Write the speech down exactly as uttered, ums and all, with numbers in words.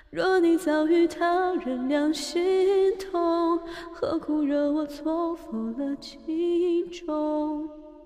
若你早与他人两心同，何苦惹我错付了情衷？